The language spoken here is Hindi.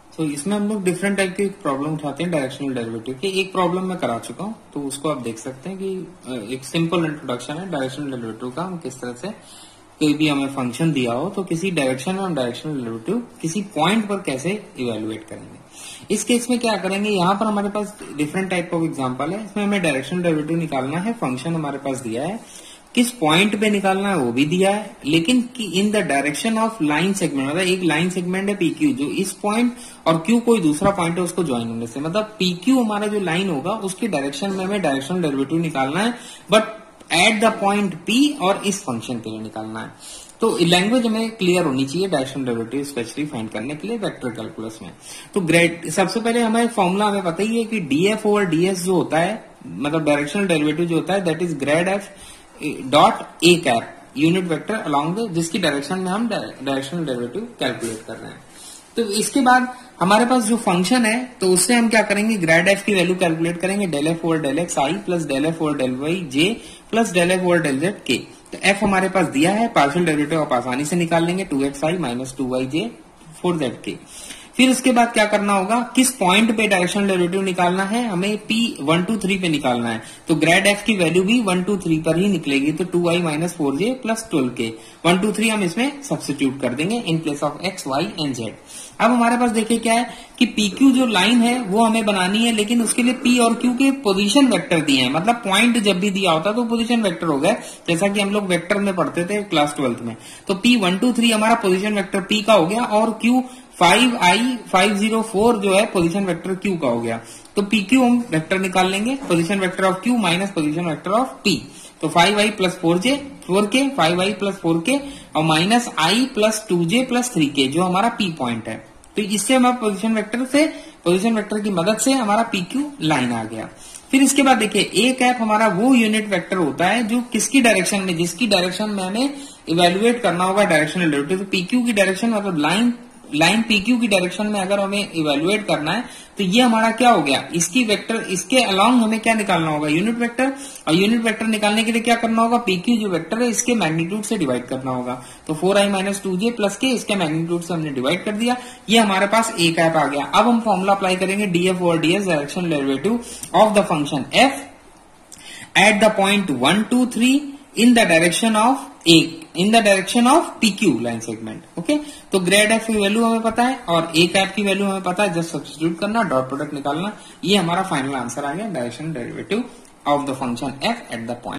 तो इसमें हम लोग डिफरेंट टाइप की प्रॉब्लम उठाते हैं डायरेक्शनल डेरिवेटिव की। एक प्रॉब्लम मैं करा चुका हूँ, तो उसको आप देख सकते हैं कि एक सिंपल इंट्रोडक्शन है डायरेक्शनल डेरिवेटिव का। हम किस तरह से कोई भी हमें फंक्शन दिया हो तो किसी डायरेक्शन में हम डायरेक्शनल डेरिवेटिव किसी पॉइंट पर कैसे इवेलुएट करेंगे। इस केस में क्या करेंगे, यहाँ पर हमारे पास डिफरेंट टाइप ऑफ एग्जाम्पल है। इसमें हमें डायरेक्शनल डेरिवेटिव निकालना है, फंक्शन हमारे पास दिया है, किस पॉइंट पे निकालना है वो भी दिया है, लेकिन in the direction of line segment, मतलब एक लाइन सेगमेंट है PQ जो इस पॉइंट और Q कोई दूसरा पॉइंट है उसको ज्वाइन होने से, मतलब PQ हमारा जो लाइन होगा उसकी डायरेक्शन में हमें डायरेक्शनल डेरिवेटिव निकालना है, but at the point P और इस फंक्शन के लिए निकालना है। तो लैंग्वेज हमें क्लियर होनी चाहिए डायरेक्शनल डेरिवेटिव स्पेशली फाइंड करने के लिए वेक्टर कैलकुलस में। तो ग्रेड सबसे पहले हमें फॉर्मूला हमें पता ही है कि DF ओवर DS जो होता है, मतलब डायरेक्शनल डेरिवेटिव जो होता है, that is grad F dot A cap unit vector along the, जिसकी डायरेक्शन में हम डायरेक्शनल डेरिवेटिव कैलकुलेट कर रहे हैं। तो इसके बाद हमारे पास जो फंक्शन है तो उससे हम क्या करेंगे, ग्रेड F की वैल्यू कैलकुलेट करेंगे, del F over del X I plus del F over del Y J plus del F over del Z K। तो F हमारे पास दिया है, पार्शियल डेरिवेटिव आप आसानी से निकाल लेंगे, 2xi माइनस 2yj 4zk। फिर उसके बाद क्या करना होगा, किस पॉइंट पे डायरेक्शनल डेरिवेटिव निकालना है, हमें P 1 2 3 पे निकालना है। तो ग्रेड F की वैल्यू भी 1 2 3 पर ही निकलेगी, तो 2i minus 4j plus 12k। 1 2 3 हम इसमें सब्स्टिट्यूट कर देंगे in place of x, y and z। अब हमारे पास देखिए क्या है कि PQ जो लाइन है वो हमें बनानी है, लेकिन उसके लिए P और Q के पोजीशन वेक्टर दिए हैं, मतलब पॉइंट जब भी दिया होता तो पोजीशन वेक्टर हो गया, जैसा कि हम लोग वेक्टर में पढ़ते थे क्लास 12th में। तो P 1 2 3 हमारा पोजीशन वेक्टर P का हो गया, और Q 5i 504 जो है पोजीशन वेक्टर Q का हो गया। तो PQ हम वेक्टर निकाल लेंगे, position vector of Q minus position vector of P। तो 5i plus 4k 5i plus 4k और minus i plus 2j plus 3k जो हमारा P पॉइंट है। तो इससे हमारा पोजीशन वेक्टर की मदद से हमारा PQ लाइन आ गया। फिर इसके बाद देखिए A कैप हमारा वो यूनिट वेक्टर होता है जो किसकी डायरेक्शन में, जिसकी डायरेक्शन में हमें इवेलुएट करना होगा डायरेक्शनल डेरिवेटिव। तो PQ की डायरेक्शन मतलब लाइन PQ की डायरेक्शन में अगर हमें इवेलुएट करना है तो ये हमारा क्या हो गया, इसकी वेक्टर, इसके अलोंग हमें क्या निकालना होगा, यूनिट वेक्टर। और यूनिट वेक्टर निकालने के लिए क्या करना होगा, PQ जो वेक्टर है इसके मैग्नीट्यूड से डिवाइड करना होगा। तो 4i माइनस 2j प्लस के इसके मैग्नीट्यूड से हमने डिवाइड कर दिया, ये हमारे पास A कैप आ गया। अब हम फॉर्मूला अप्लाई करेंगे DF over DS directional derivative of the function F at the point 1 2 3 in the direction of in the direction of PQ line segment. Okay, तो ग्रेड F की वैल्यू हमें पता है और A कैप की वैल्यू हमें पता है, जस्ट सब्स्टिट्यूट करना, डॉट प्रोडक्ट निकालना, ये हमारा फाइनल आंसर आ गया directional derivative of the function F at the point.